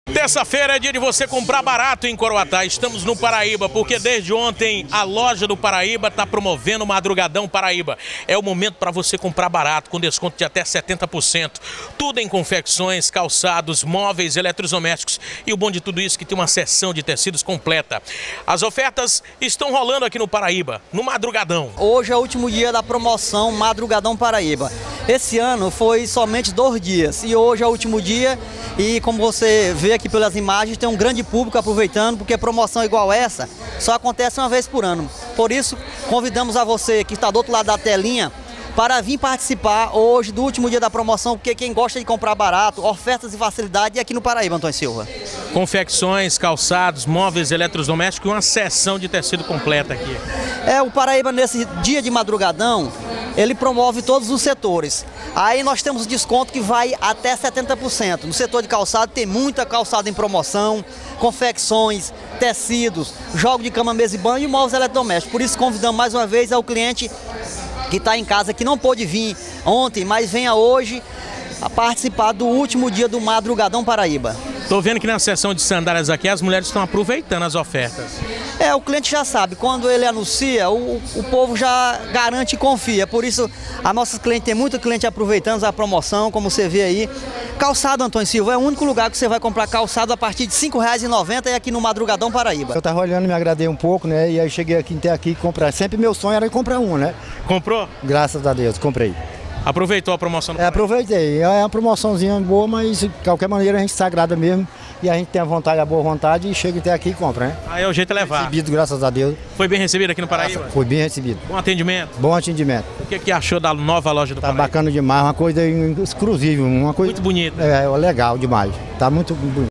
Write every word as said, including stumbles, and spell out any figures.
Terça-feira é dia de você comprar barato em Coroatá. Estamos no Paraíba, porque desde ontem a loja do Paraíba está promovendo o Madrugadão Paraíba. É o momento para você comprar barato, com desconto de até setenta por cento. Tudo em confecções, calçados, móveis, eletrodomésticos. E o bom de tudo isso é que tem uma seção de tecidos completa. As ofertas estão rolando aqui no Paraíba, no Madrugadão. Hoje é o último dia da promoção Madrugadão Paraíba. Esse ano foi somente dois dias e hoje é o último dia e, como você vê aqui pelas imagens, tem um grande público aproveitando, porque promoção igual essa só acontece uma vez por ano. Por isso, convidamos a você que está do outro lado da telinha para vir participar hoje do último dia da promoção, porque quem gosta de comprar barato, ofertas e facilidade é aqui no Paraíba, Antônio Silva. Confecções, calçados, móveis, eletrodomésticos e uma seção de tecido completa aqui. É, o Paraíba nesse dia de madrugadão, ele promove todos os setores. Aí nós temos desconto que vai até setenta por cento. No setor de calçado tem muita calçada em promoção, confecções, tecidos, jogo de cama, mesa e banho e móveis eletrodomésticos. Por isso convidamos mais uma vez ao cliente que está em casa, que não pôde vir ontem, mas venha hoje a participar do último dia do Madrugadão Paraíba. Estou vendo que na seção de sandálias aqui as mulheres estão aproveitando as ofertas. É, o cliente já sabe, quando ele anuncia, o, o povo já garante e confia. Por isso, a nossa cliente tem muito cliente aproveitando a promoção, como você vê aí. Calçado, Antônio Silva, é o único lugar que você vai comprar calçado a partir de cinco reais e noventa centavos e aqui no Madrugadão Paraíba. Eu estava olhando, me agradei um pouco, né? E aí cheguei aqui até aqui e comprar. Sempre meu sonho era comprar um, né? Comprou? Graças a Deus, comprei. Aproveitou a promoção do É, aproveitei. É uma promoçãozinha boa, mas de qualquer maneira a gente se agrada mesmo. E a gente tem a vontade, a boa vontade e chega até aqui e compra, né? Aí é o jeito de levar. Recebido, graças a Deus. Foi bem recebido aqui no Paraíba? Foi bem recebido. Bom atendimento? Bom atendimento. O que, que achou da nova loja do Tá Paraíba? bacana demais, uma coisa exclusiva, uma coisa... Muito bonita. É, legal demais. Tá muito bonito.